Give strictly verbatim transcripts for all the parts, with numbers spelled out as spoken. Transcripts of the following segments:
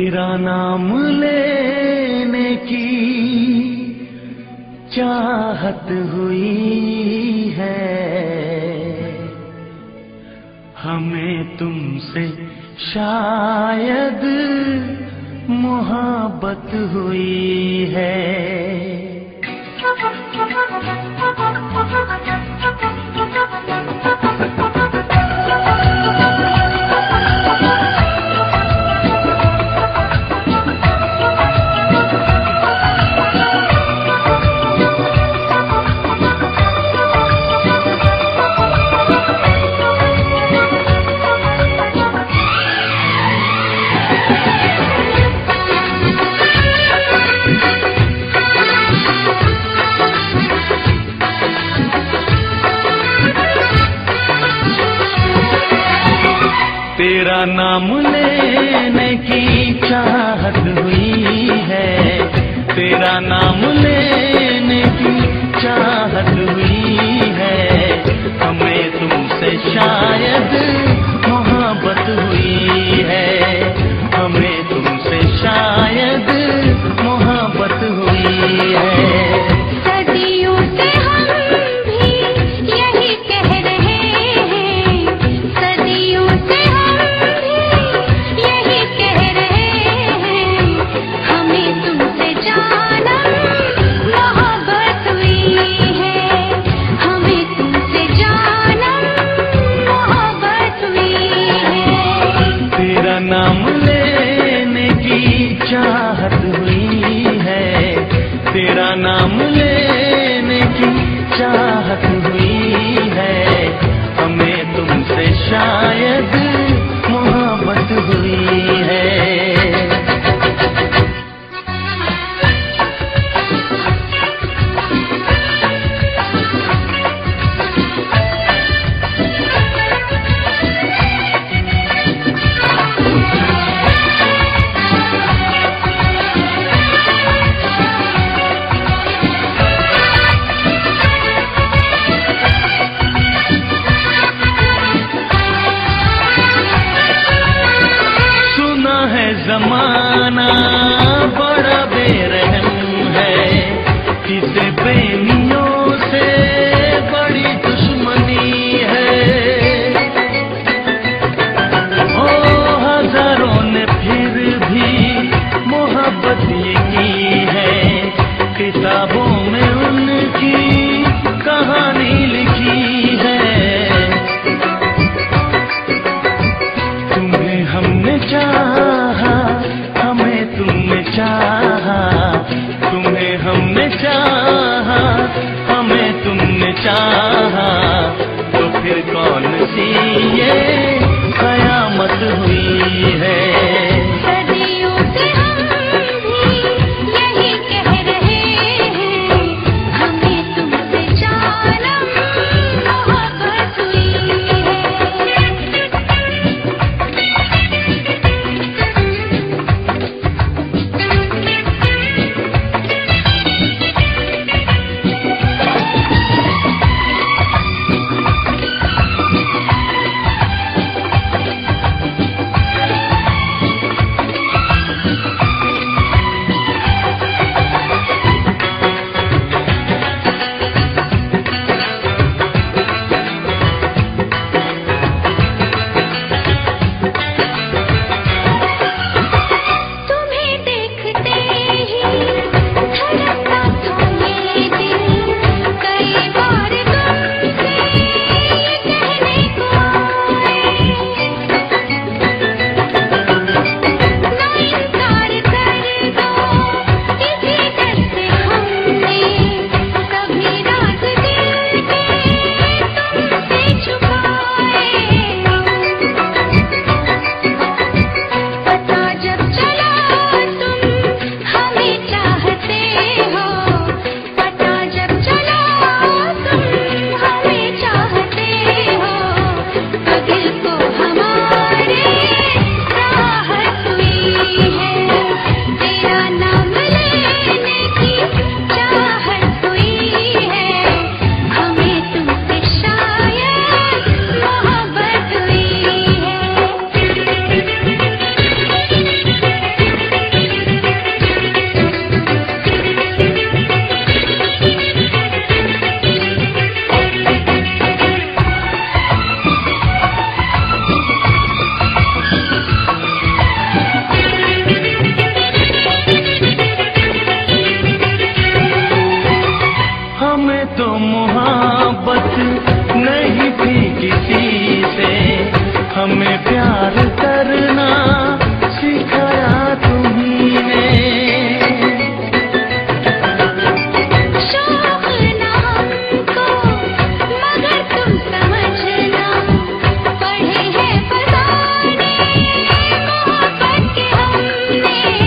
तेरा नाम लेने की चाहत हुई है, हमें तुमसे शायद मोहब्बत हुई है। तेरा नाम लेने की चाहत हुई है, तेरा नाम लेने की चाहत हुई है, हमें तुमसे शायद मोहब्बत हुई है, हमें तुमसे शायद मोहब्बत हुई है। सदियों से हम भी यही कह रहे हैं, सदियों से नाम लेने की चाहत हुई है, तेरा नाम लेने की चाहत हुई है, हमें तुमसे शायद मोहब्बत हुई है। जमाना बड़ा बेरहम है, किसे प्रेमियों से बड़ी दुश्मनी है। ओ हजारों ने फिर भी मोहब्बत ये की है, किताबों में उनकी कहानी लिखी है। तुम्हें हमने चाहा, हमें तुमने चाहा, तुम्हें हमने चाहा, हमें तुमने चाहा, तो फिर कौन सी ये कयामत हुई है। सदियों से हम भी यही कह रहे हैं, हमें तुमसे जानम मोहब्बत हुई है। हमें प्यार करना सिखाया तुम्ही ने। शौक ना हमको मगर तुम समझना, पढ़े हैं फसाने मोहब्बत के हमने।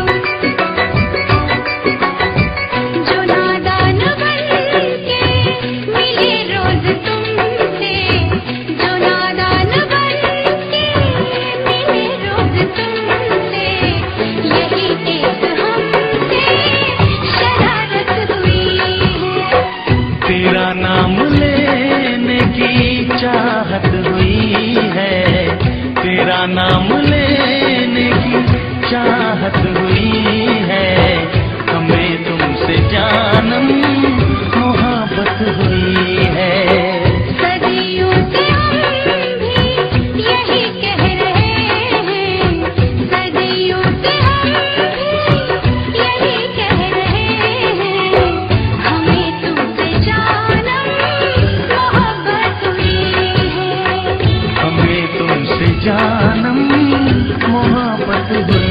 जो नादान बनके मिले रोज तुमसे, जो नादान बनके मिले रोज तुमसे, यही एक हमसे शरारत हुई है। तेरा नाम लेने की चाहत हुई है, तेरा नाम लेने की चाहत हुई है। हमें तुमसे जानम मोहब्बत हुई है। सदियों से हम भी यही कह रहे हैं, सदियों से हम भी यही कह रहे हैं। हमें तुमसे जानम मोहब्बत हुई है। हमें तुमसे जानम मोहब्बत हुई